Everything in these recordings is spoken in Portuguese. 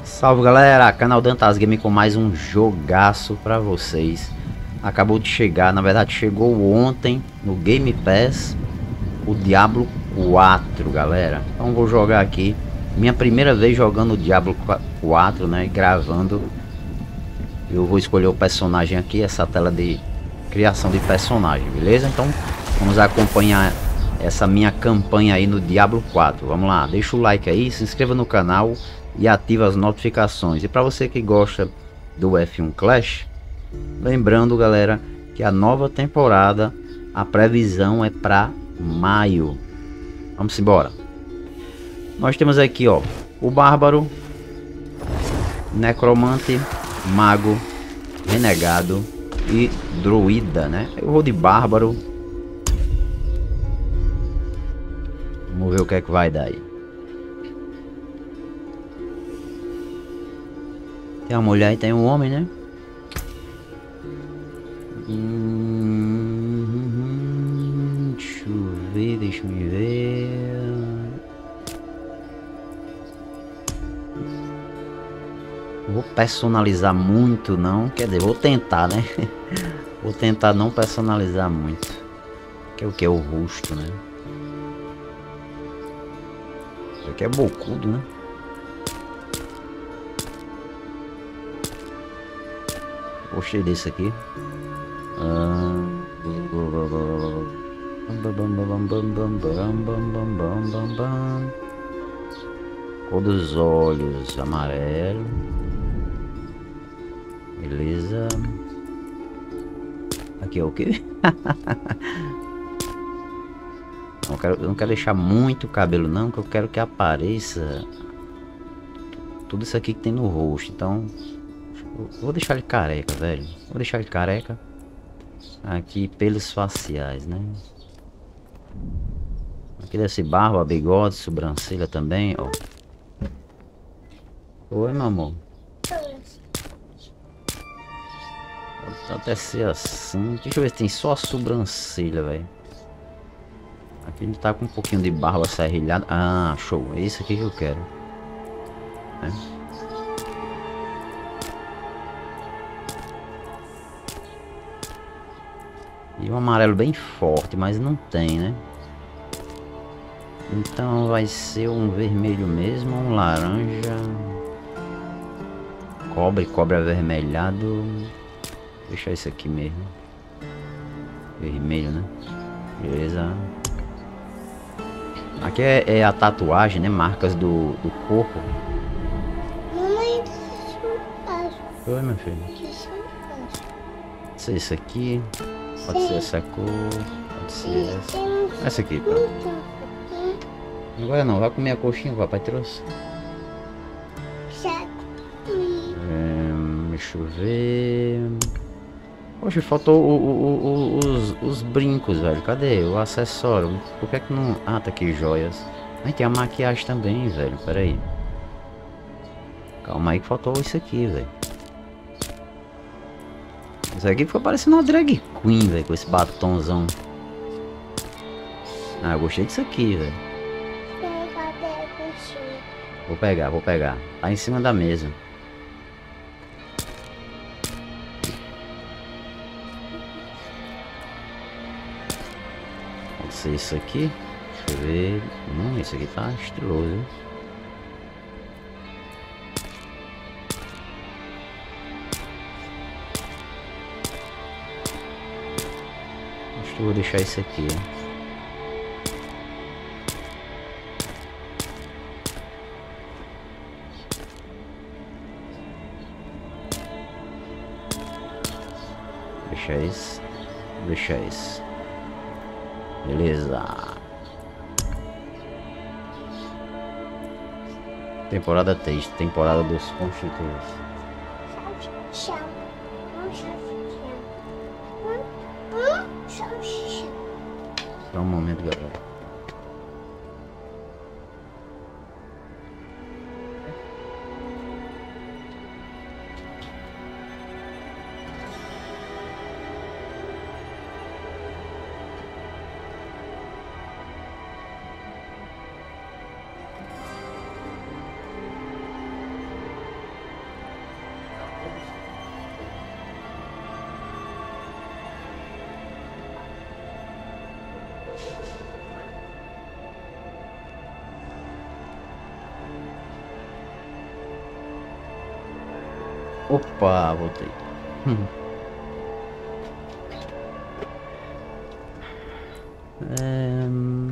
Salve galera, canal Dantas Game com mais um jogaço pra vocês. Acabou de chegar, na verdade chegou ontem no Game Pass o Diablo 4, galera. Então vou jogar aqui, minha primeira vez jogando o Diablo 4, né, gravando. Eu vou escolher o personagem aqui, essa tela de criação de personagem, beleza? Então vamos acompanhar essa minha campanha aí no Diablo 4. Vamos lá, deixa o like aí, se inscreva no canal e ativa as notificações. E para você que gosta do F1 Clash, lembrando galera que a nova temporada, a previsão é para maio. Vamos embora. Nós temos aqui ó, o Bárbaro, Necromante, Mago, Renegado e Druida, né? Eu vou de Bárbaro. Vamos ver o que é que vai dar aí. Tem uma mulher e tem um homem, né? Deixa eu ver, deixa eu me ver. Não vou personalizar muito não, quer dizer, vou tentar, né? Vou tentar não personalizar muito. Que é o que é o rosto, né? Isso aqui é bocudo, né? Gostei desse aqui. Cor dos olhos amarelo. Beleza. Aqui é o que? Eu não quero deixar muito cabelo não, que eu quero que apareça tudo isso aqui que tem no rosto. Então vou deixar ele careca, velho. Vou deixar ele careca. Aqui pelos faciais, né? Aqui deve ser barba, bigode, sobrancelha também, ó. Oi, meu amor. Pode até ser assim. Deixa eu ver se tem só a sobrancelha, velho. Aqui ele tá com um pouquinho de barba serrilhada. Ah, show. É isso aqui que eu quero. É. E um amarelo bem forte, mas não tem, né? Então vai ser um vermelho mesmo, um laranja. Cobre avermelhado. Deixa isso aqui mesmo. Vermelho, né? Beleza. Aqui é a tatuagem, né? Marcas do corpo. Mamãe, Oi, meu filho. Pode ser isso aqui. Pode ser essa cor. Pode ser essa. Essa aqui, pronto. Agora não, vai comer a coxinha que o papai trouxe. Deixa eu ver. Poxa, faltou os brincos, velho. Cadê o acessório? Por que não... Ah, tá aqui, joias. Aí tem a maquiagem também, velho. Pera aí. Calma aí que faltou isso aqui, velho. Isso aqui ficou parecendo uma drag queen, velho. Com esse batonzão. Ah, eu gostei disso aqui, velho. Vou pegar. Tá em cima da mesa. Pode ser isso aqui. Deixa eu ver. Esse aqui tá estiloso, hein? Acho que eu vou deixar isso aqui, hein? Deixa isso. Beleza. Temporada 3, temporada dos constituintes. Só um momento, galera. Opa, voltei. É...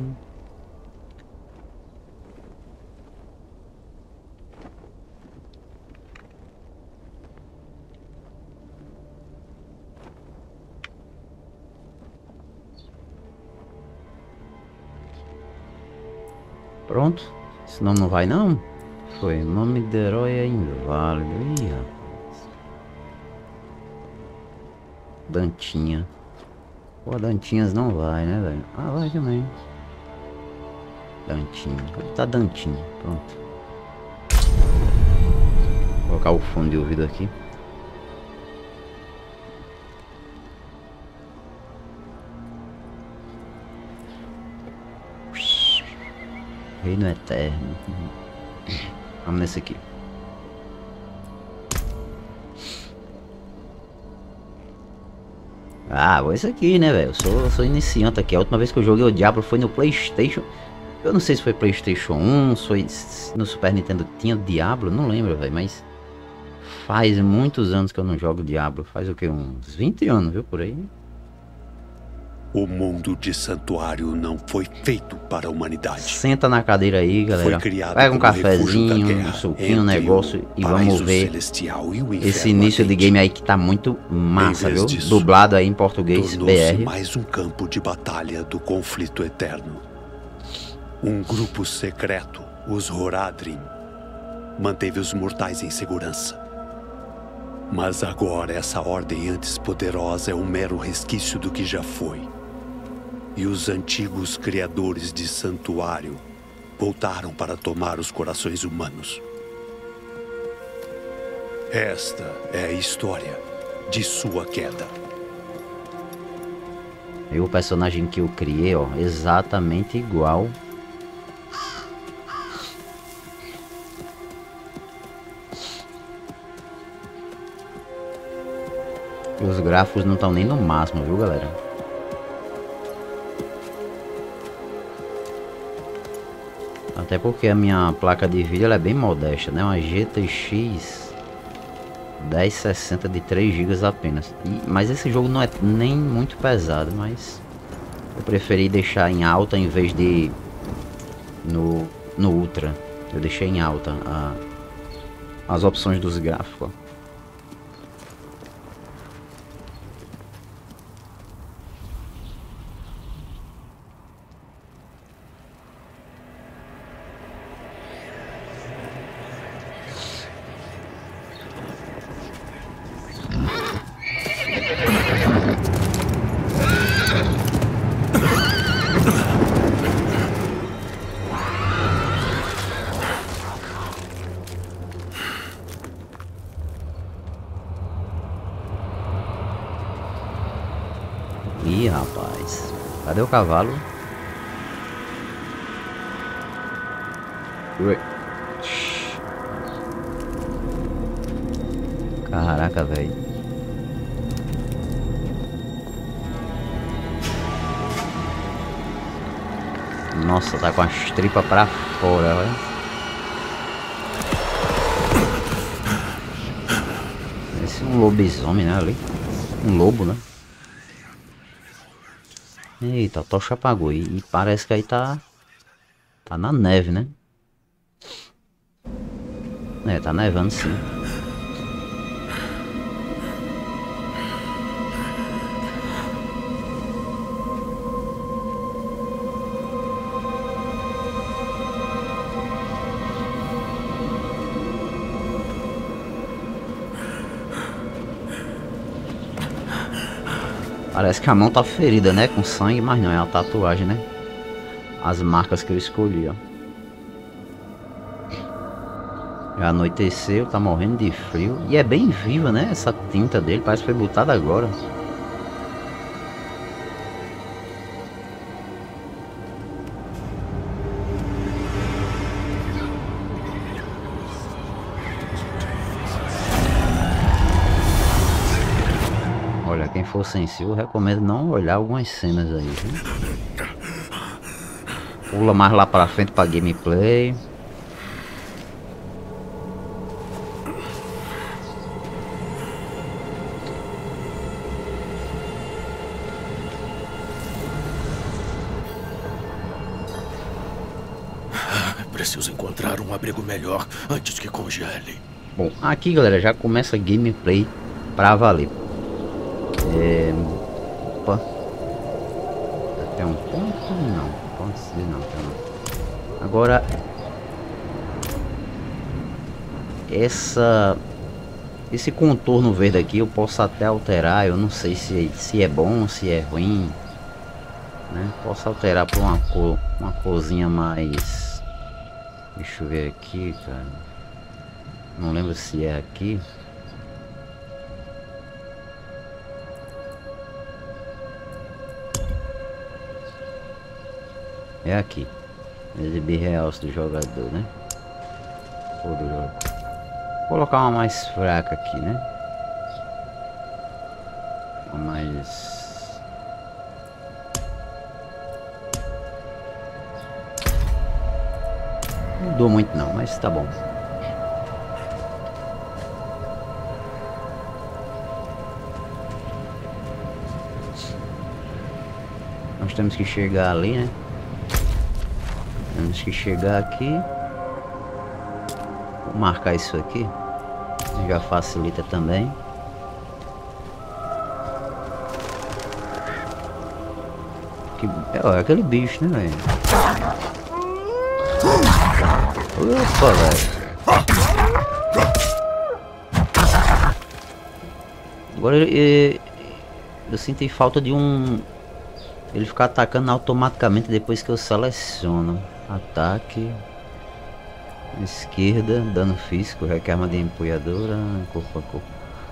Pronto. Senão não vai não. Foi. Nome do herói é inválido. Ih, rapaz. Dantinha. Pô, Dantinhas não vai, né, velho? Ah, vai também. Dantinho. Tá Dantinho. Pronto. Vou colocar o fone de ouvido aqui. Reino Eterno. Vamos nesse aqui. Ah, vou esse aqui, né, velho? Eu sou iniciante aqui. A última vez que eu joguei o Diablo foi no PlayStation. Eu não sei se foi PlayStation 1, se foi no Super Nintendo tinha Diablo, não lembro, velho. Mas faz muitos anos que eu não jogo Diablo. Faz o que? Uns 20 anos, viu? Por aí. O mundo de Santuário não foi feito para a humanidade. Senta na cadeira aí, galera. Pega um cafezinho, um suquinho, um negócio e vamos ver esse início de game aí que tá muito massa, viu? Dublado aí em português, BR. Mais um campo de batalha do conflito eterno. Um grupo secreto, os Horadrim, manteve os mortais em segurança. Mas agora essa ordem antes poderosa é um mero resquício do que já foi. E os antigos criadores de Santuário voltaram para tomar os corações humanos. Esta é a história de sua queda. E o personagem que eu criei, ó, exatamente igual. E os gráficos não estão nem no máximo, viu, galera? Até porque a minha placa de vídeo ela é bem modesta, né? Uma GTX 1060 de 3 GB apenas. Mas esse jogo não é nem muito pesado, mas eu preferi deixar em alta em vez de no Ultra. Eu deixei em alta as opções dos gráficos. Ih, rapaz. Cadê o cavalo? Ui. Caraca, velho. Nossa, tá com as tripas pra fora, velho. Esse é um lobisomem, né, ali? Um lobo, né? Eita, a tocha apagou e parece que aí tá na neve, né? É, tá nevando sim. Parece que a mão tá ferida, né? Com sangue, mas não, é a tatuagem, né? As marcas que eu escolhi, ó. Já anoiteceu, tá morrendo de frio. E é bem viva, né? Essa tinta dele, parece que foi botada agora. Olha, quem for sensível, eu recomendo não olhar algumas cenas aí, viu? Pula mais lá pra frente pra gameplay. Preciso encontrar um abrigo melhor antes que congele. Bom, aqui galera, já começa gameplay pra valer. Opa. Até um ponto? Não. Pode ser, não. Agora... Esse contorno verde aqui eu posso até alterar. Eu não sei se é bom, se é ruim, né? Posso alterar para uma corzinha mais... Deixa eu ver aqui, cara. Não lembro se é aqui. É aqui. Exibir realce do jogador, né? Ou do jogo. Vou colocar uma mais fraca aqui, né? Uma mais... Não mudou muito não, mas tá bom. Nós temos que chegar ali, né? Temos que chegar aqui. Vou marcar isso aqui. Já facilita também. É aquele bicho, né, velho? Opa, velho. Agora eu senti falta de ele ficar atacando automaticamente depois que eu seleciono. Ataque. Esquerda, dano físico, requer arma de empunhadura, corpo a corpo.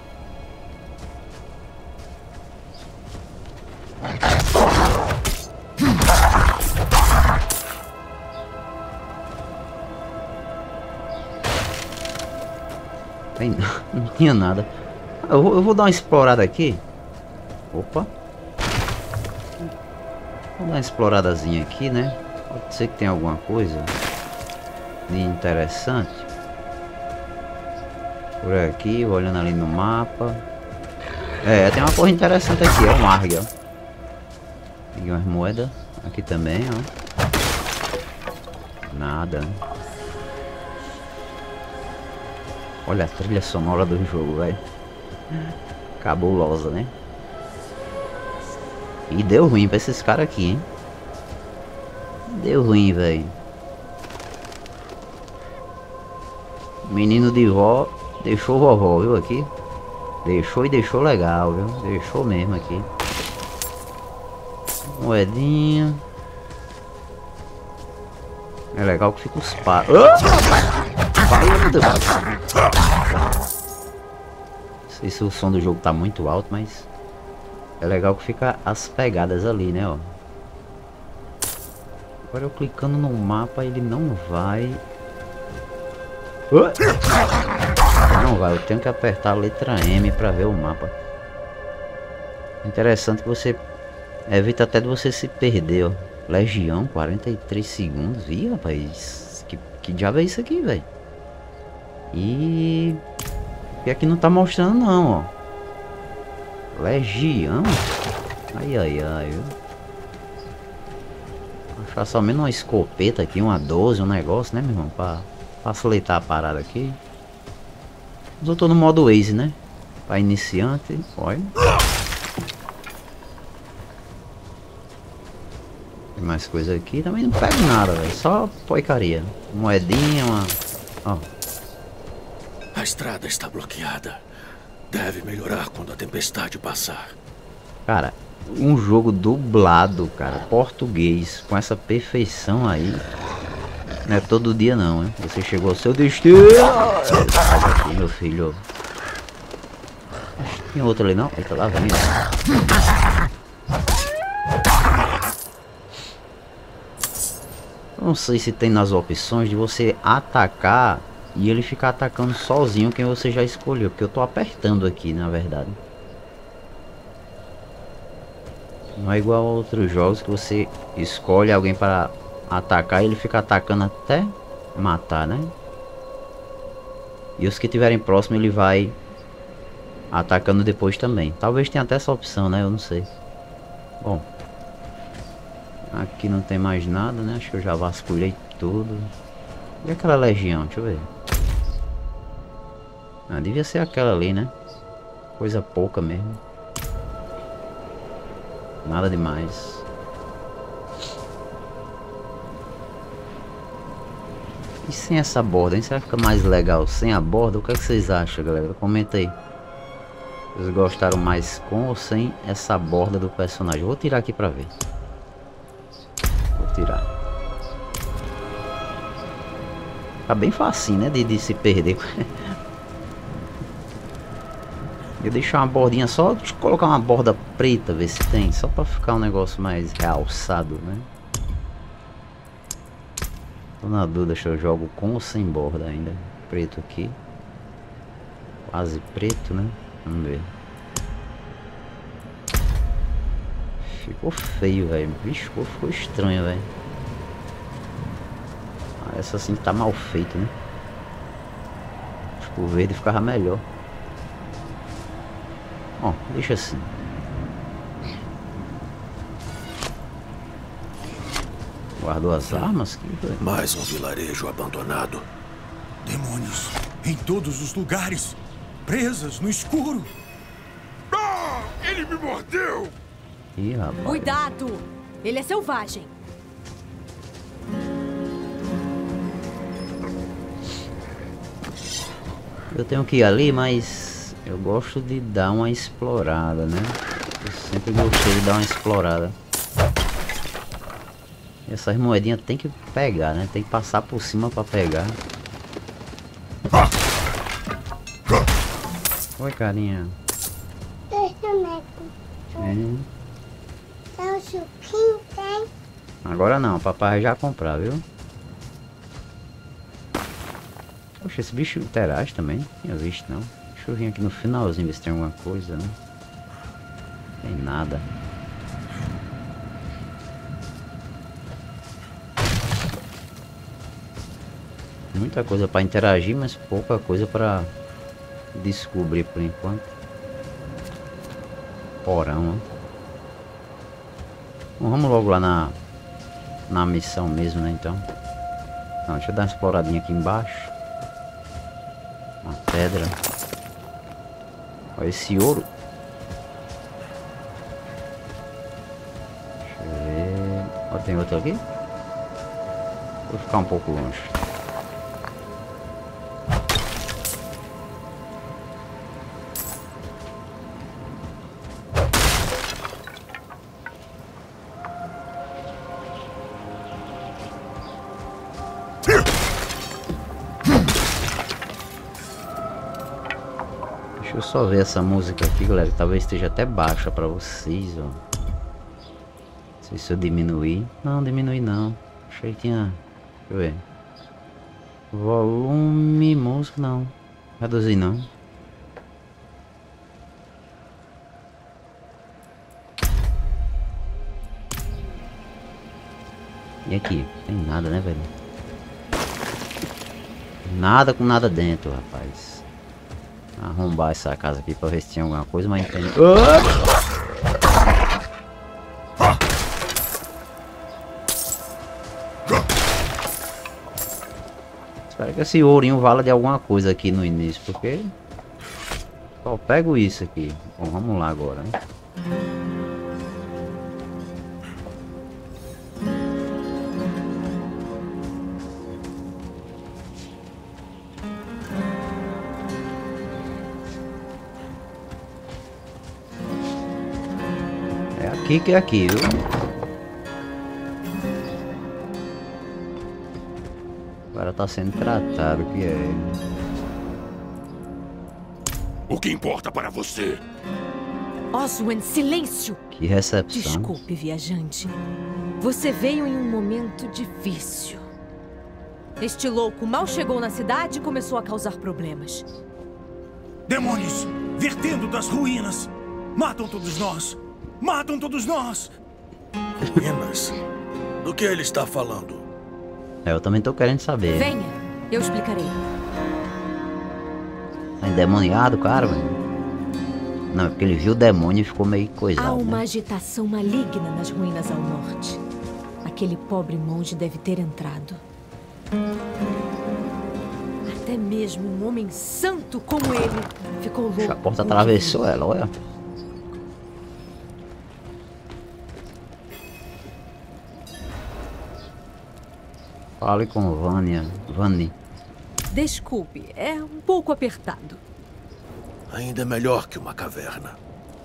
Não tinha nada. Eu vou dar uma explorada aqui. Opa. Vou dar uma exploradazinha aqui, né? Pode ser que tenha alguma coisa de interessante. Por aqui, olhando ali no mapa. Tem uma coisa interessante aqui, ó. Um Arg, ó. Peguei umas moedas. Aqui também, ó. Nada. Olha a trilha sonora do jogo, velho. Cabulosa, né? E deu ruim pra esses caras aqui, hein? Deu ruim, velho. Menino de vó deixou vovó, viu, aqui? Deixou e deixou legal, viu? Deixou mesmo aqui. Moedinha. É legal que fica os pá. Não sei se o som do jogo tá muito alto, mas é legal que fica as pegadas ali, né, ó. Agora eu clicando no mapa, ele não vai. Não vai, eu tenho que apertar a letra M pra ver o mapa. Interessante que você evita até de você se perder, ó. Legião, 43 segundos. Ih, rapaz, que diabo é isso aqui, velho? E aqui não tá mostrando não, ó. Legião. Ai, viu? Achar somente uma escopeta aqui, uma 12, um negócio, né, meu irmão? Pra facilitar a parada aqui. Mas eu tô no modo Waze, né? Pra iniciante, olha. Tem mais coisa aqui, também não pego nada, velho. Só porcaria. Moedinha, uma... ó. A estrada está bloqueada. Deve melhorar quando a tempestade passar. Cara, um jogo dublado, cara, português, com essa perfeição aí. Não é todo dia não, hein? Você chegou ao seu destino. Sai daqui, meu filho. Acho que tem outro ali não? Eita, lá vem. Eu não sei se tem nas opções de você atacar e ele ficar atacando sozinho quem você já escolheu, porque eu tô apertando aqui, na verdade. Não é igual a outros jogos que você escolhe alguém para atacar, ele fica atacando até matar, né? E os que estiverem próximo ele vai atacando depois também. Talvez tenha até essa opção, né? Eu não sei. Bom, aqui não tem mais nada, né? Acho que eu já vasculhei tudo. E aquela legião? Deixa eu ver. Ah, devia ser aquela ali, né? Coisa pouca mesmo. Nada demais. E sem essa borda, hein? Será que fica mais legal sem a borda? O que é que vocês acham, galera? Comenta aí. Vocês gostaram mais com ou sem essa borda do personagem? Vou tirar aqui pra ver. Vou tirar. Tá bem facinho, né? De se perder. Eu deixar uma bordinha só. Deixa eu colocar uma borda preta, ver se tem. Só pra ficar um negócio mais realçado, né? Tô na dúvida se eu jogo com ou sem borda ainda. Preto aqui. Quase preto, né? Vamos ver. Ficou feio, velho. Bicho, ficou estranho, velho. Ah, essa assim tá mal feito, né? Acho que o verde ficava melhor. Ó, deixa assim. Guardou as armas? Mais um vilarejo abandonado. Demônios em todos os lugares. Presas no escuro. Ah! Ele me mordeu! Ih, rapaz. Cuidado! Ele é selvagem. Eu tenho que ir ali, mas eu gosto de dar uma explorada, né? Eu sempre gostei de dar uma explorada. Essas moedinhas tem que pegar, né? Tem que passar por cima pra pegar. Oi, carinha. É. Tem um suquinho, tem? Agora não, papai já comprar, viu? Poxa, esse bicho interage também? Não tinha visto, não. Deixa eu vir aqui no finalzinho ver se tem alguma coisa, né? Tem nada. Muita coisa para interagir, mas pouca coisa para descobrir por enquanto. Porão, ó. Bom, vamos logo lá na missão mesmo, né, então. Não, deixa eu dar uma exploradinha aqui embaixo. Uma pedra. Olha esse ouro. Deixa eu ver. Ó, tem outro aqui? Vou ficar um pouco longe. Deixa eu só ver essa música aqui, galera. Talvez esteja até baixa pra vocês, ó. Não sei se eu diminuir. Não, diminuir não. Achei que tinha... Deixa eu ver. Volume, música, não. Reduzir não. E aqui? Tem nada, né, velho? Nada com nada dentro, rapaz. Arrombar essa casa aqui pra ver se tinha alguma coisa, mas entende. Espero que esse ourinho vala de alguma coisa aqui no início, porque só pego isso aqui. Bom, vamos lá agora, né? Aqui que é aqui, viu? Agora tá sendo tratado, que é. O que importa para você? Oswen, silêncio! Que recepção. Desculpe, viajante. Você veio em um momento difícil. Este louco mal chegou na cidade e começou a causar problemas. Demônios vertendo das ruínas. Matam todos nós. Matam todos nós! Ruínas? Do que ele está falando? Eu também tô querendo saber. Venha, eu explicarei. Tá endemoniado, cara, velho. Não, é porque ele viu o demônio e ficou meio coisado, Há uma né? agitação maligna nas ruínas ao norte. Aquele pobre monge deve ter entrado. Até mesmo um homem santo como ele ficou louco. A porta atravessou ela, olha. Fale com Vani. Desculpe, é um pouco apertado. Ainda é melhor que uma caverna.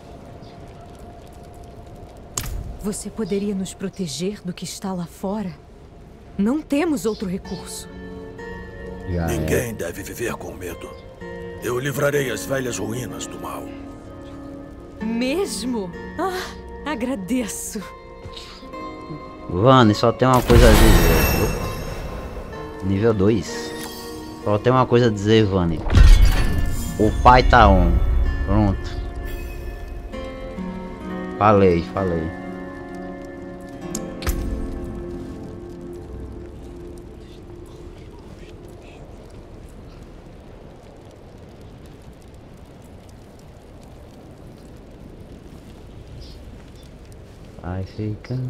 Você poderia nos proteger do que está lá fora? Não temos outro recurso. Já é. Ninguém deve viver com medo. Eu livrarei as velhas ruínas do mal. Mesmo? Ah, agradeço. Vani, só tem uma coisa a dizer. Opa. Nível 2. Só tem uma coisa a dizer, Vani. O pai tá on. Pronto. Falei. Vai ficar.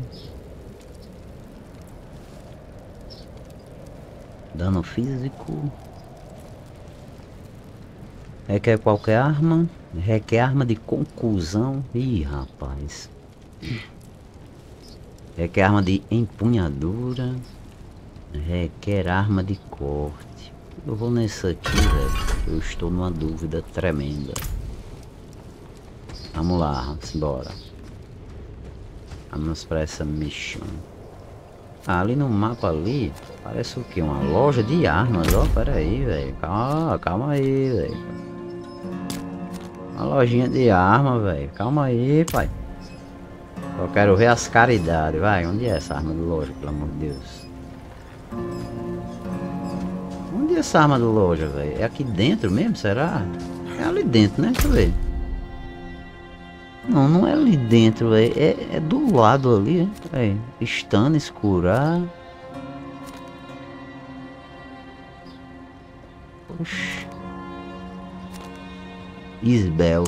Dano físico. Requer qualquer arma. Requer arma de conclusão. Ih, rapaz. Requer arma de empunhadura. Requer arma de corte. Eu vou nessa aqui, velho. Eu estou numa dúvida tremenda. Vamos lá, simbora. Vamos para essa mission. Ali no mapa ali, parece o que? Uma loja de armas, ó. Pera aí, velho. Calma aí, velho. Uma lojinha de arma, velho. Calma aí, pai. Eu quero ver as caridades, vai. Onde é essa arma de loja, pelo amor de Deus? Onde é essa arma de loja, velho? É aqui dentro mesmo, será? É ali dentro, né? Deixa eu ver. Não é ali dentro, velho. É do lado ali, velho. Stannis, curar. Oxi. Isbel.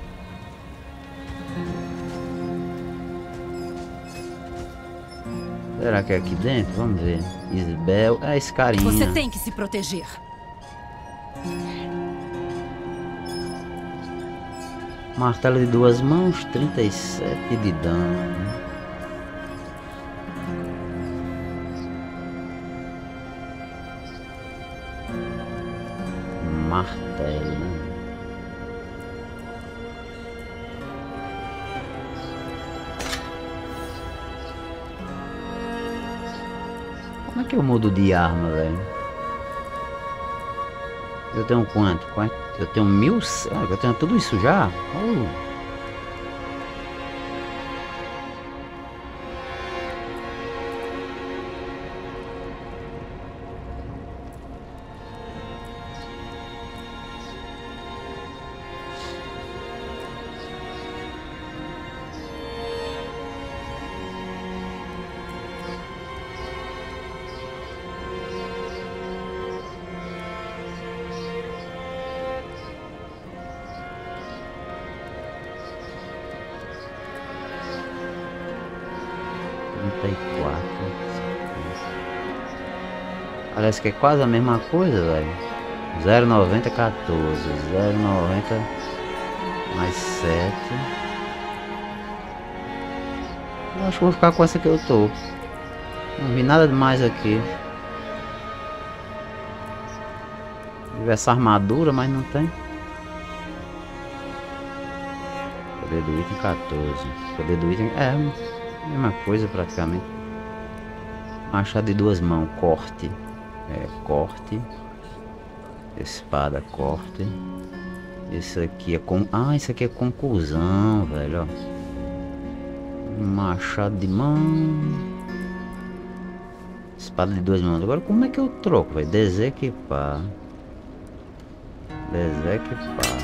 Será que é aqui dentro? Vamos ver. Isbel. É esse carinha. Você tem que se proteger. Martelo de 2 mãos, 37 de dano. Martelo, né? Como é que eu mudo de arma, velho? Eu tenho quanto? Eu tenho 1000. Eu tenho tudo isso já? Oh. Parece que é quase a mesma coisa, velho. 0,90, 14. 0,90 mais 7. Eu acho que vou ficar com essa que eu tô. Não vi nada demais aqui. Tive essa armadura, mas não tem. Poder do item 14. Poder do item. É, a mesma coisa praticamente. Machado de 2 mãos, corte. É, corte. Espada, corte. Esse aqui é com... Ah, isso aqui é conclusão, velho, ó. Machado de mão. Espada de 2 mãos. Agora como é que eu troco, velho? Desequipar. Desequipar.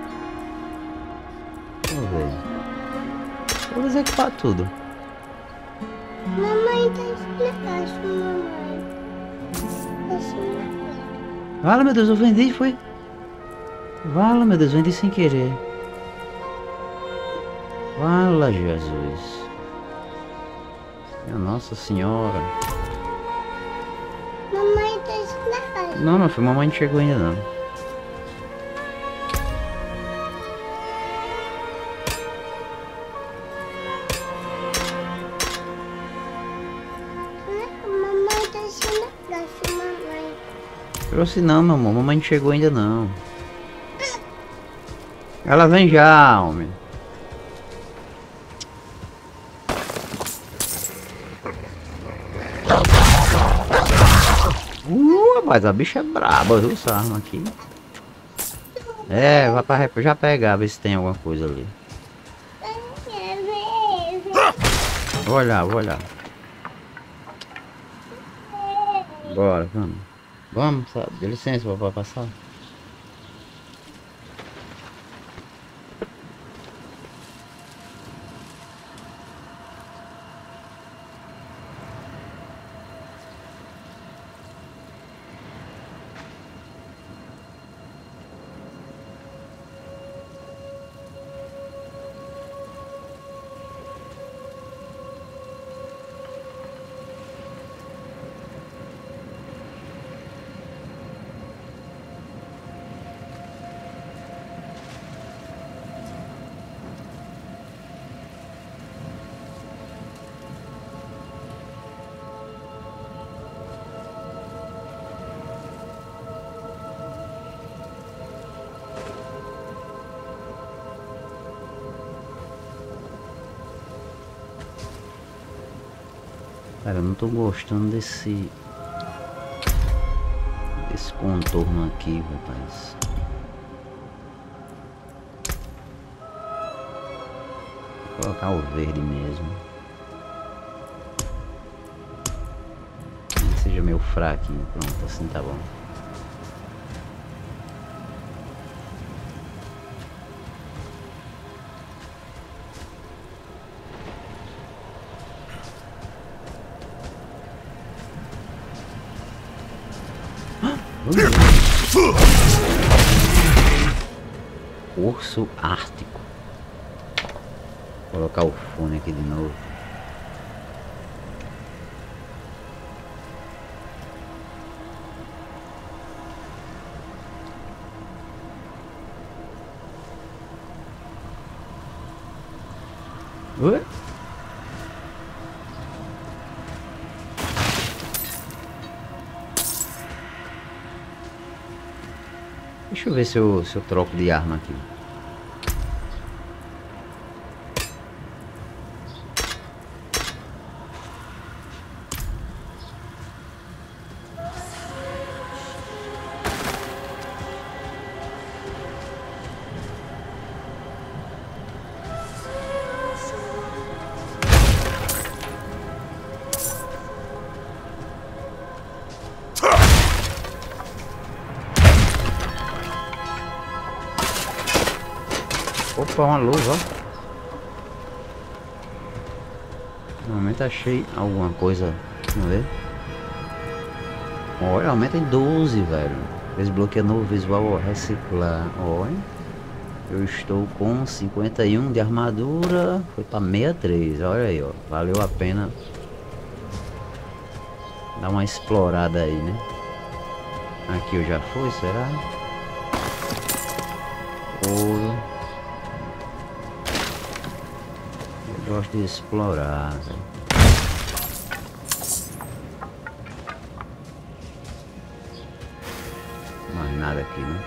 Deixa eu ver. Vou desequipar tudo. Mamãe tá explicando, mamãe. Vala, meu Deus, eu vendi, foi? Vala, meu Deus, vendi sem querer. Vala, Jesus. Minha Nossa Senhora. Mamãe tá ensinando. Não, meu filho, mamãe não chegou ainda não. Mamãe tá ensinando. Mamãe. Trouxe não, meu amor, mamãe não chegou ainda não. Ela vem já, homem. Rapaz, a bicha é braba, viu, essa arma aqui. É, vai pra já pegar, ver se tem alguma coisa ali. Vou olhar, vou olhar. Bora, vamos. Vamos, sabe? Dê licença, vou passar. Cara, eu não tô gostando desse contorno aqui, rapaz. Vou colocar o verde mesmo. Que seja meio fraquinho, pronto, assim tá bom. Urso ártico. Vou colocar o fone aqui de novo. Oi? Deixa eu ver se eu troco de arma aqui. Opa, uma luva, ó. Normalmente achei alguma coisa. Vamos ver. Olha, aumenta em 12, velho. Desbloqueia novo visual, reciclar. Olha. Eu estou com 51 de armadura. Foi pra 63. Olha aí, ó. Valeu a pena dar uma explorada aí, né? Aqui eu já fui, será? Ouro. Gosto de explorar, véio. Mais nada aqui, né?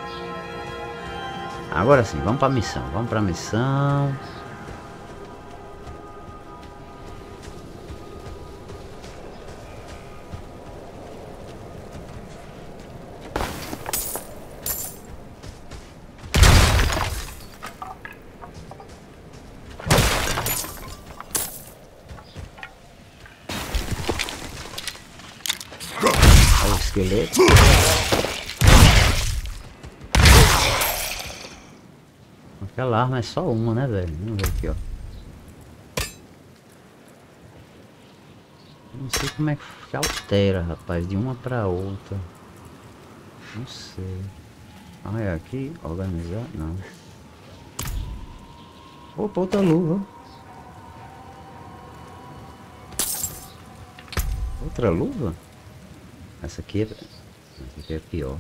Agora sim, vamos pra missão. Vamos pra missão. Esqueleto. Aquela arma é só uma, né, velho? Vamos ver aqui, ó. Não sei como é que altera, rapaz, de uma pra outra. Não sei. Ah, é aqui? Organizar? Não. Opa, outra luva. Outra luva? Essa aqui é pior.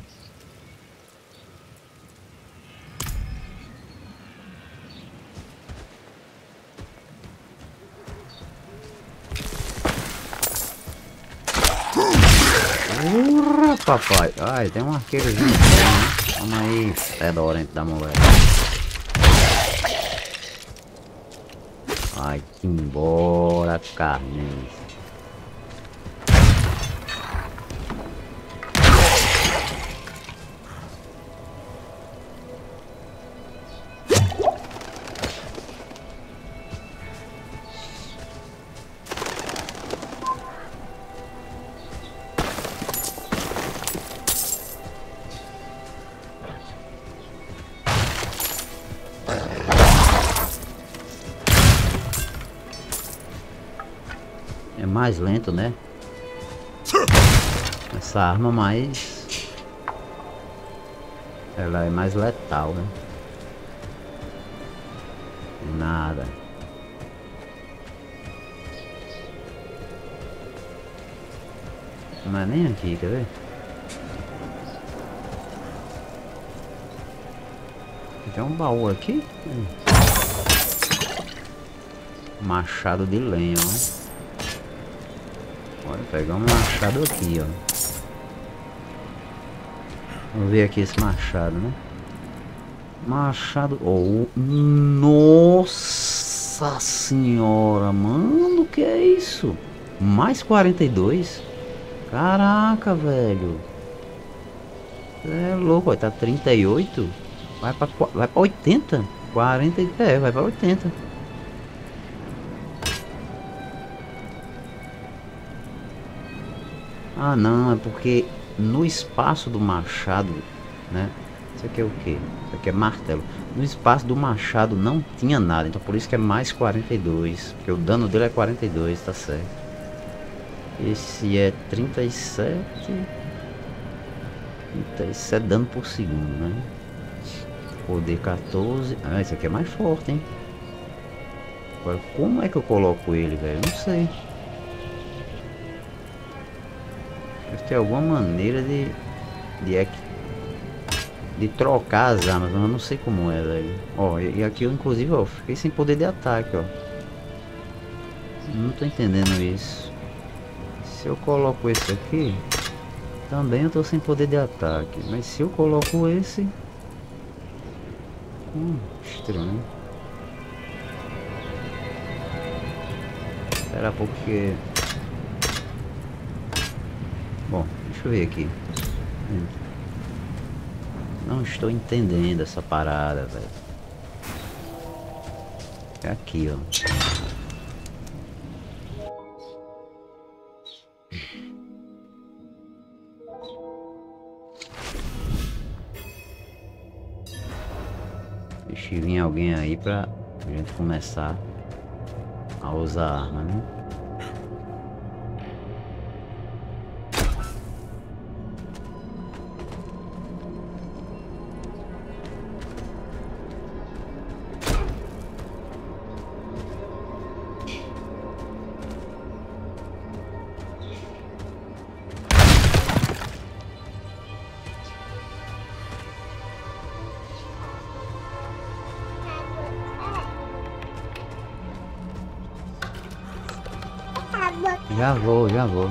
Urra, papai. Ai, tem um arqueirozinho aqui, né? Calma aí, fedorento da mulher. Ai, que embora, carne. É mais lento, né? Essa arma mais... ela é mais letal, né? Nada. Não é nem aqui, quer ver? Tem um baú aqui. Machado de lenha, ó. Olha, pegar um machado aqui, ó. Vamos ver aqui esse machado, né? Machado... oh, nossa senhora, mano, que é isso? Mais 42? Caraca, velho. É louco, ó, tá 38. Vai pra 80? 40, é, vai pra 80. Ah, não, é porque no espaço do machado, né? Isso aqui é o que? Isso aqui é martelo. No espaço do machado não tinha nada, então por isso que é mais 42. Porque o dano dele é 42, tá certo. Esse é 37. 37 dano por segundo, né? Poder 14. Ah, esse aqui é mais forte, hein? Agora, como é que eu coloco ele, velho? Não sei. Deve ter alguma maneira de trocar as armas, mas eu não sei como é, velho. Ó, e aqui eu inclusive, ó, fiquei sem poder de ataque, ó. Não tô entendendo isso. Se eu coloco esse aqui, também eu tô sem poder de ataque. Mas se eu coloco esse... estranho. Espera porque... bom, deixa eu ver aqui. Não estou entendendo essa parada, velho. É aqui, ó. Deixa eu vir alguém aí pra gente começar a usar a arma, né? Já vou, já vou.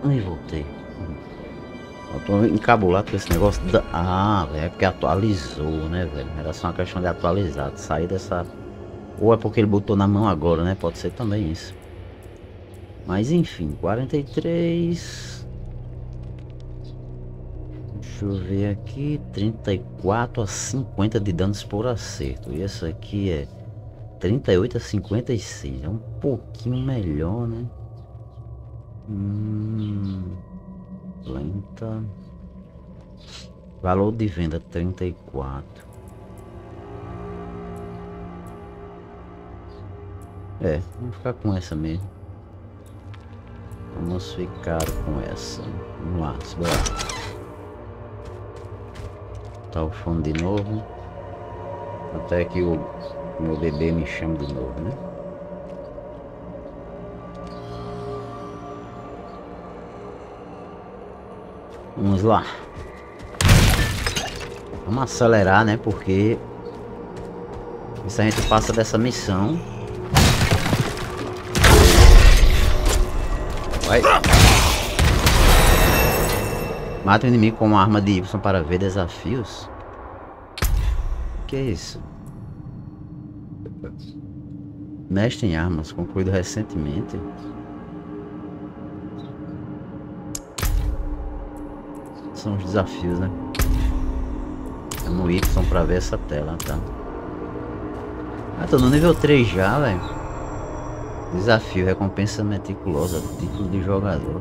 Ai, voltei. Eu tô encabulado com esse negócio da... Ah, velho, é porque atualizou, né, velho? Era só uma questão de atualizar, de sair dessa... Ou é porque ele botou na mão agora, né? Pode ser também isso. Mas enfim, 43... Deixa eu ver aqui, 34 a 50 de danos por acerto. E essa aqui é 38 a 56. É um pouquinho melhor, né? Lenta. Valor de venda 34. É, vamos ficar com essa mesmo. Vamos ficar com essa. Vamos lá, bora. Tá o fone de novo. Até que o meu bebê me chama de novo, né? Vamos lá. Vamos acelerar, né? Porque se a gente passa dessa missão. Vai. Mata o inimigo com uma arma de Y para ver desafios. O que é isso? Mestre em armas, concluído recentemente. São os desafios, né? É no Y para ver essa tela, tá? Ah, tô no nível 3 já, velho. Desafio, recompensa meticulosa, título de jogador.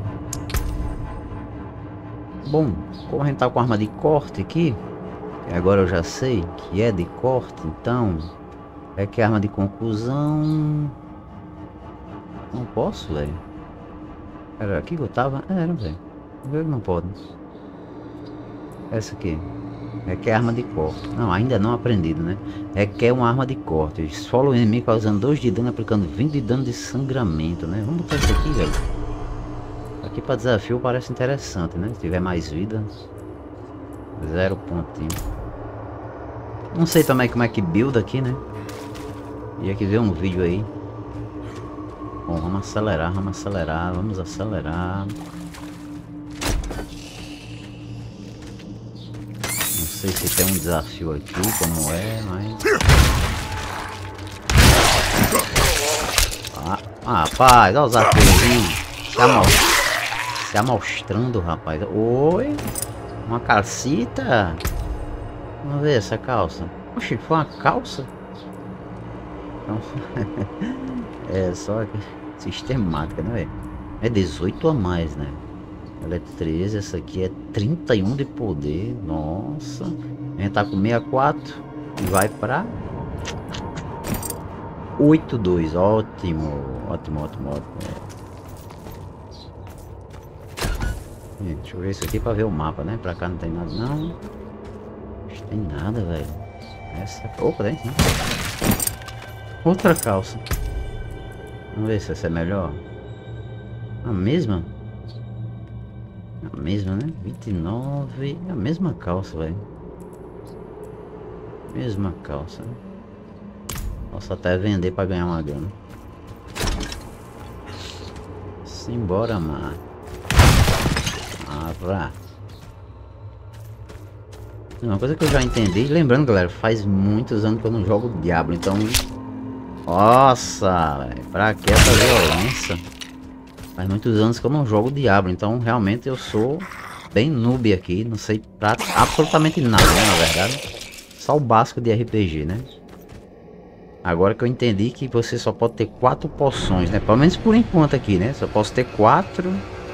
Bom, como a gente tá com arma de corte aqui, agora eu já sei que é de corte, então é que arma de conclusão não posso, velho. Era aqui que eu tava? Era, velho. Não pode. Essa aqui é que é arma de corte. Não, ainda não aprendido, né? É que é uma arma de corte. Esfola o inimigo causando 2 de dano, aplicando 20 de dano de sangramento, né? Vamos botar isso aqui, velho. Aqui para desafio parece interessante, né? Se tiver mais vida, 0 pontinho. Não sei também como é que build aqui, né? Ia que ver um vídeo aí. Bom, vamos acelerar, vamos acelerar. Não sei se tem um desafio aqui, como é, mas... Ah, rapaz, olha os desafios. Se amostrando, rapaz. Oi, uma calcita. Vamos ver essa calça. Oxi, foi uma calça? Não. É só sistemática, né? É 18 a mais, né? Ela é 13, essa aqui é 31 de poder. Nossa. A gente tá com 64 e vai pra 8-2. Ótimo, ótimo, ótimo, ótimo. Deixa eu ver isso aqui pra ver o mapa, né? Pra cá não tem nada, não. Não tem nada, velho. Essa... Opa, tem sim. Outra calça. Vamos ver se essa é melhor. A mesma? A mesma, né? 29. A mesma calça, velho. Mesma calça. Posso até vender pra ganhar uma grana. Simbora, mano. Uma coisa que eu já entendi, lembrando, galera, faz muitos anos que eu não jogo Diablo, então... Nossa, véio, pra que essa violência? Faz muitos anos que eu não jogo Diablo, então realmente eu sou bem noob aqui, não sei absolutamente nada, né, na verdade. Só o básico de RPG, né? Agora que eu entendi que você só pode ter 4 poções, né? Pelo menos por enquanto aqui, né? Só posso ter 4...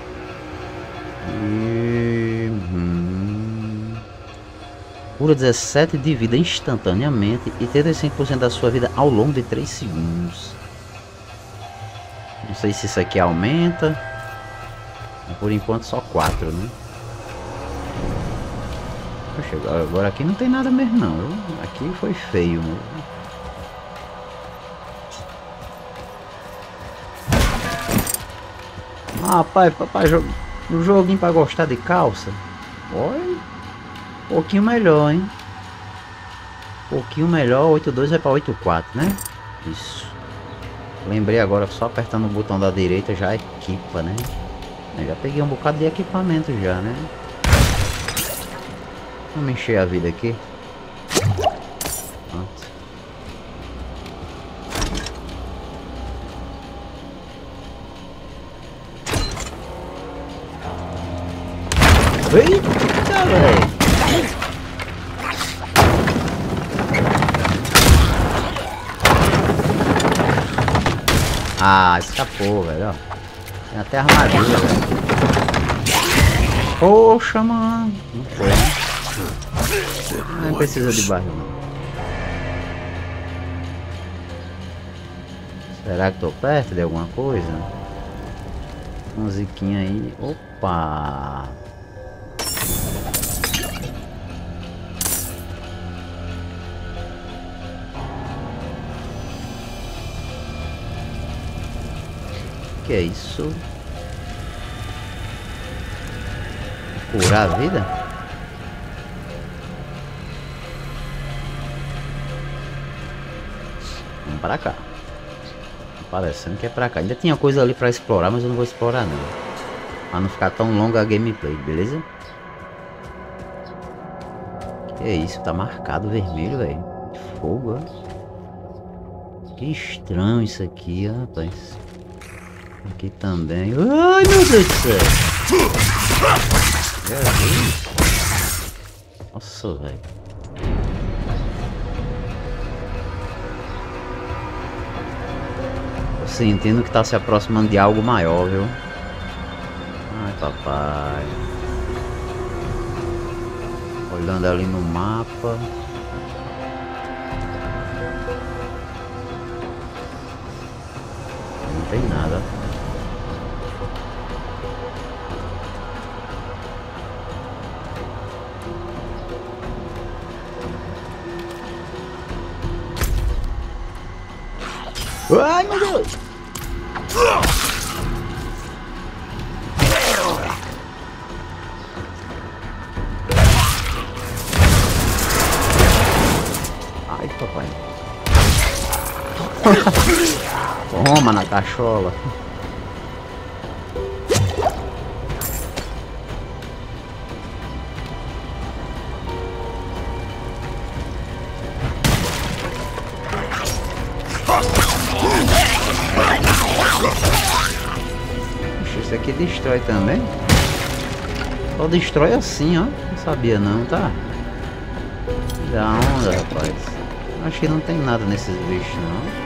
Cura 17 de vida instantaneamente e 35% da sua vida ao longo de 3 segundos. Não sei se isso aqui aumenta. Por enquanto só 4, né? Poxa, agora aqui não tem nada mesmo não. Aqui foi feio, né? Rapaz, o joguinho pra gostar de calça. Olha, um pouquinho melhor, hein? Um pouquinho melhor, 8.2 vai pra 8.4, né? Isso. Lembrei agora, só apertando o botão da direita já equipa, né? Eu já peguei um bocado de equipamento já, né? Vamos encher a vida aqui. Pronto. Eita, velho! Ah, escapou, velho, ó. Tem até armadilha, velho. Poxa, mano. Não foi, né? Não precisa de barril, não. Será que tô perto de alguma coisa? Musiquinha aí. Opa! Que é isso? Curar a vida? Vamos pra cá. Parecendo que é pra cá. Ainda tinha coisa ali pra explorar, mas eu não vou explorar não. Pra não ficar tão longa a gameplay, beleza? Que é isso? Tá marcado vermelho, velho. Fogo, ó. Que estranho isso aqui, ó, rapaz. Aqui também. Ai, meu Deus do céu. Jesus. Nossa, velho. Tô sentindo que tá se aproximando de algo maior, viu? Ai, papai. Olhando ali no mapa. Não tem nada. Ai, meu Deus! Ai, papai. Toma na cachola. Isso aqui destrói também? Só destrói assim, ó. Não sabia não, tá? Da onda, rapaz. Acho que não tem nada nesses bichos, não.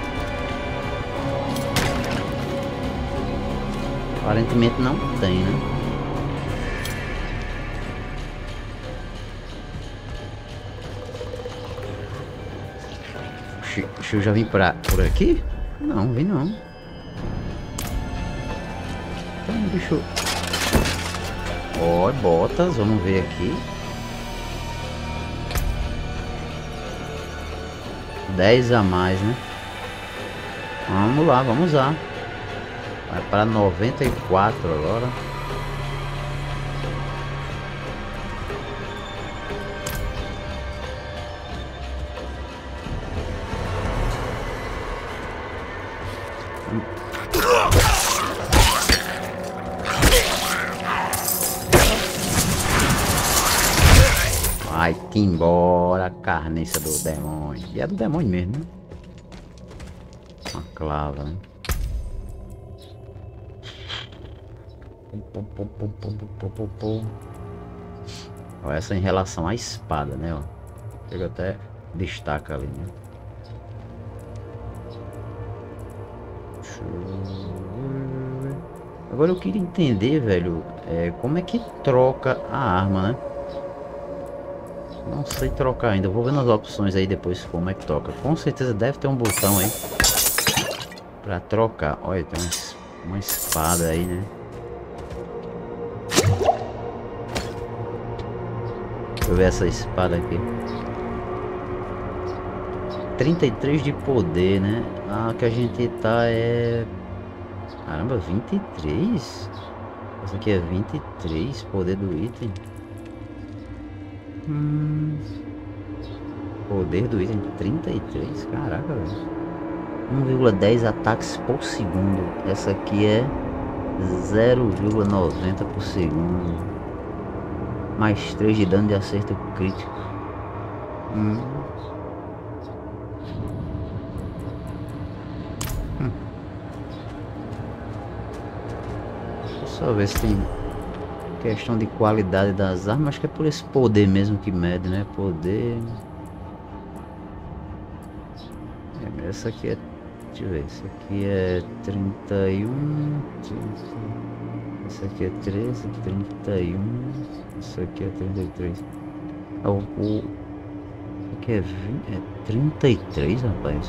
Aparentemente não tem, né? Deixa eu já vim por aqui? Não, vim não. Então, deixa eu... Ó, botas, vamos ver aqui. 10 a mais, né? Vamos lá, vamos usar. Vai para 94 agora. Vai-te embora, carniça do demônio. E é do demônio mesmo, né? Uma clava, né? Ó, essa em relação à espada, né? Ó. Chega até destaca ali, né? Agora eu queria entender, velho, como é que troca a arma, né? Não sei trocar ainda. Eu vou ver nas opções aí depois como é que toca. Com certeza deve ter um botão aí pra trocar. Olha, tem uma espada aí, né? Deixa eu ver essa espada aqui. 33 de poder, né? Ah, que a gente tá é... Caramba, 23? Essa aqui é 23, poder do item. Poder do item 33, caraca, velho. 1,10 ataques por segundo. Essa aqui é 0,90 por segundo. Mais 3 de dano de acerto crítico. Deixa eu só ver se tem questão de qualidade das armas. Acho que é por esse poder mesmo que mede, né? Poder. Essa aqui é. Deixa eu ver. Essa aqui é 31. Essa aqui é 13, 31. Essa aqui é 33. Esse aqui é 20, é 33, rapaz.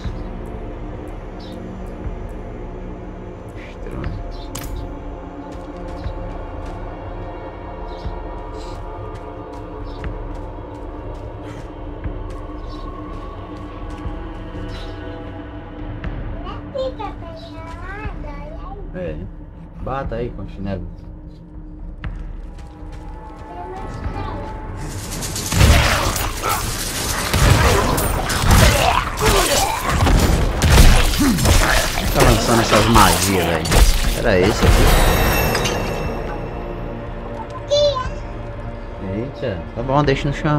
Estranho. Fica pelada, É. Bata aí com o chinelo. Tá lançando essas magias, velho. Era esse aqui. Eita, tá bom, deixa no chão.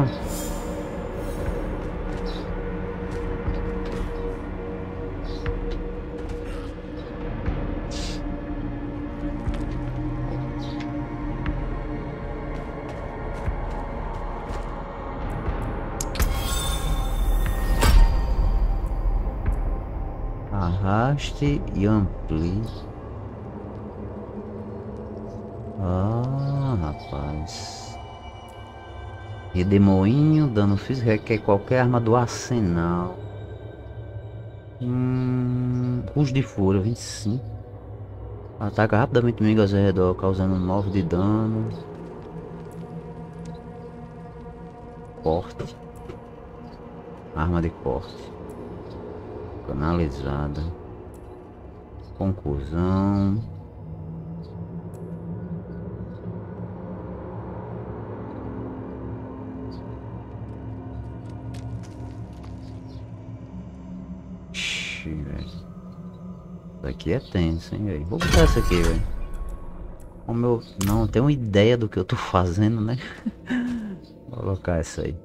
Arraste e amplie. Ah, rapaz. Redemoinho, dano físico, requer qualquer arma do arsenal. Custo de fúria, 25. Ataca rapidamente inimigas ao redor, causando 9 de dano. Corte. Arma de corte. Canalizada. Conclusão. Velho. Isso aqui é tenso, hein, velho. Vou botar essa aqui, velho. Como eu não tenho ideia do que eu tô fazendo, né? Vou colocar essa aí.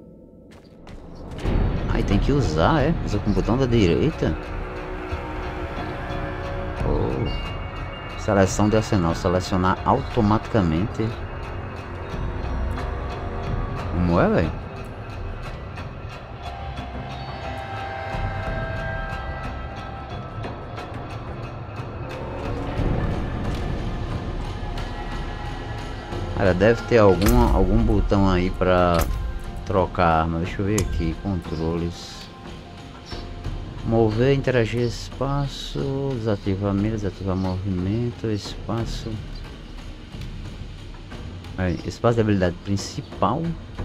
Aí tem que usar, é? Usa com o botão da direita. Oh. Seleção de arsenal. Selecionar automaticamente. Como é, velho? Cara, deve ter algum botão aí pra trocar a arma. Deixa eu ver aqui. Controles. Mover, interagir espaço. Desativar mira, desativar movimento. Espaço. Aí, espaço de habilidade principal.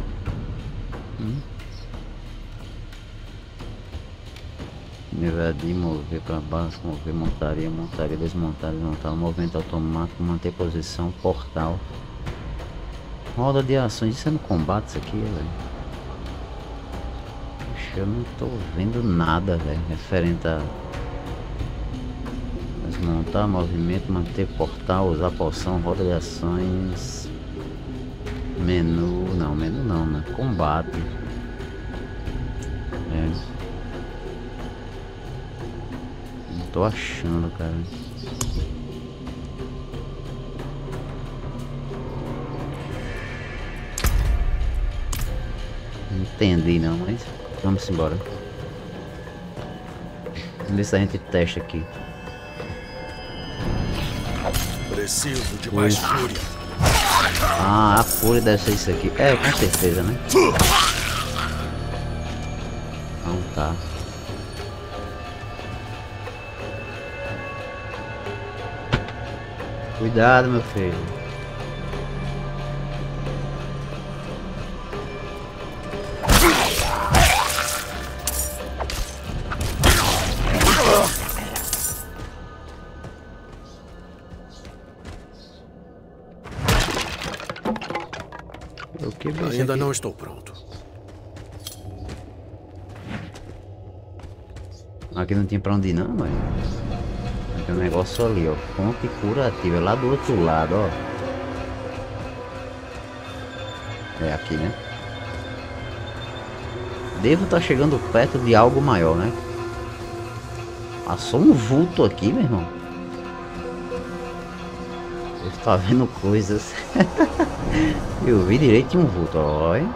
Invadir, mover para baixo, mover, montaria, desmontar, movimento automático, manter posição, portal. Roda de ações, isso é no combate isso aqui, velho. Poxa, eu não tô vendo nada, velho, referente a desmontar, movimento, manter portal, usar poção, roda de ações, menu não, né? Combate. Não tô achando, cara. Não entendi não, mas vamos embora. Vamos ver se a gente testa aqui. Preciso de mais fúria. Ah, a fúria deve ser isso aqui. É, com certeza, né? Então tá. Cuidado, meu filho. Ainda não estou pronto. Aqui não tinha pra onde ir não, mas... Aqui negócio ali, ó. Fonte curativa. É lá do outro lado, ó. É aqui, né? Devo estar chegando perto de algo maior, né? Passou um vulto aqui, meu irmão. Ele tá vendo coisas. Eu vi direito um vulto, olha.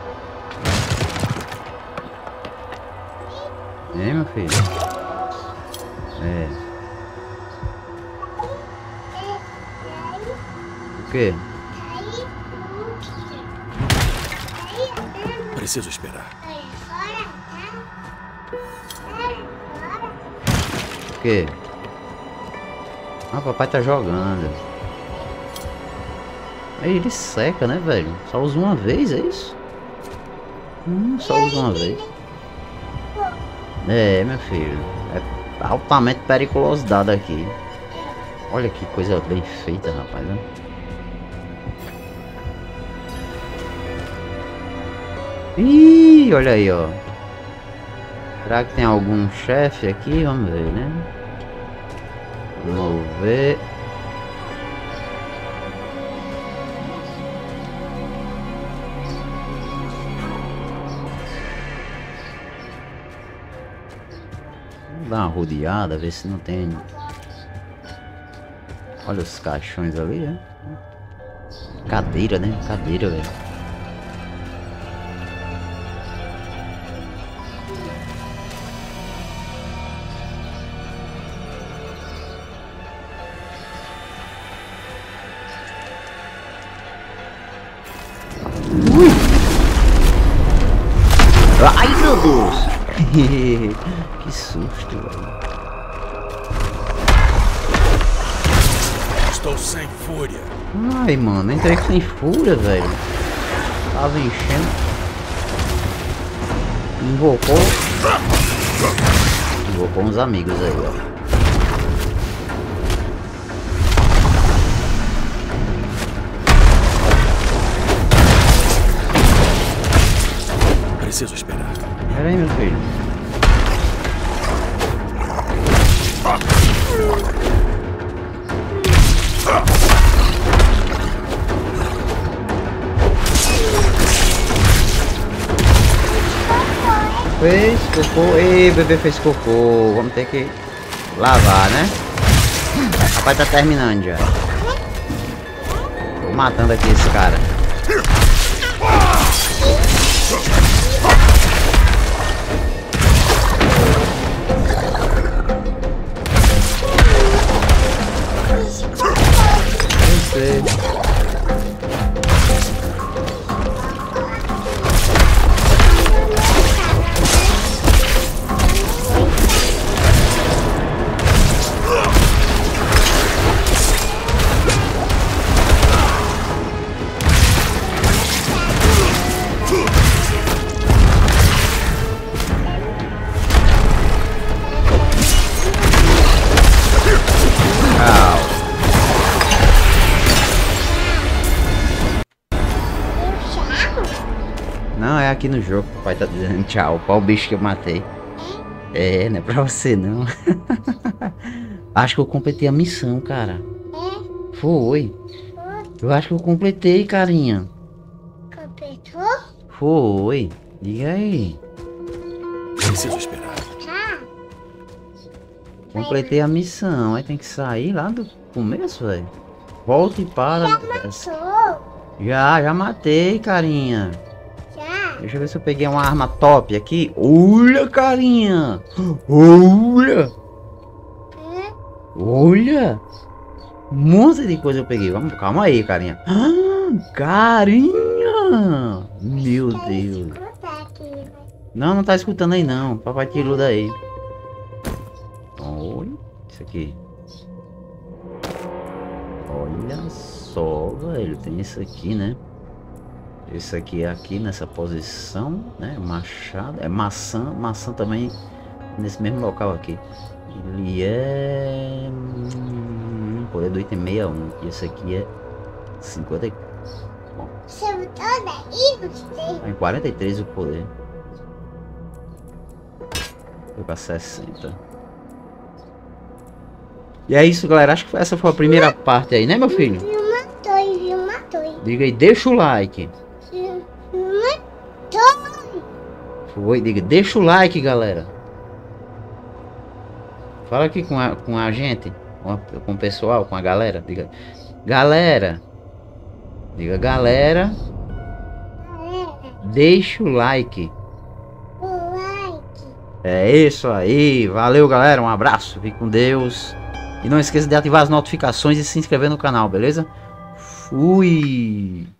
É, meu filho. É. O quê? Preciso esperar. O quê? Ah, papai tá jogando. Aí ele seca, né, velho? Só usa uma vez, é isso? Só usa uma vez. É, meu filho. É altamente periculosidade aqui. Olha que coisa bem feita, rapaz, né? Ih, olha aí, ó. Será que tem algum chefe aqui? Vamos ver, né? Vamos ver. Vamos dar uma rodeada, ver se não tem. Olha os caixões ali, né? Cadeira, né? Cadeira, velho. Ai, meu Deus! Que susto, velho. Estou sem fúria. Ai, mano, entrei sem fúria, velho. Tava enchendo. Invocou uns amigos aí, ó. Preciso esperar. Pera aí, meu filho. Fez cocô. Ei, bebê fez cocô. Vamos ter que lavar, né? Papai tá terminando já. Tô matando aqui esse cara. Não, é aqui no jogo que o papai tá dizendo tchau. Qual o bicho que eu matei? É, não é pra você não. Acho que eu completei a missão, cara. Foi. Eu acho que eu completei, carinha. Completou? Foi. Diga aí. Preciso esperar. Tá. Completei a missão. Aí tem que sair lá do começo, velho. Volte para... Matou. Já matei, carinha. Já. Deixa eu ver se eu peguei uma arma top aqui. Olha, carinha. Olha. Olha. Um monte de coisa eu peguei. Vamos, calma aí, carinha. Ah, carinha. Meu Deus. Não, não tá escutando aí não. Papai tirou daí. Olha isso aqui. Olha só, velho. Tem isso aqui, né? Esse aqui é aqui nessa posição, né? Machado. É maçã. Maçã também nesse mesmo local aqui. Ele é... poder do item 61. E esse aqui é 50. Bom. Em 43 o poder. Foi pra 60. E é isso, galera. Acho que essa foi a primeira parte aí, né, meu filho? Viu, matou. Diga aí, deixa o like. Matou. Foi, diga, deixa o like, galera. Fala aqui com a gente, com o pessoal, com a galera. Diga, galera. Diga, galera. Deixa o like. É isso aí. Valeu, galera. Um abraço. Fique com Deus. E não esqueça de ativar as notificações e se inscrever no canal, beleza? Fui.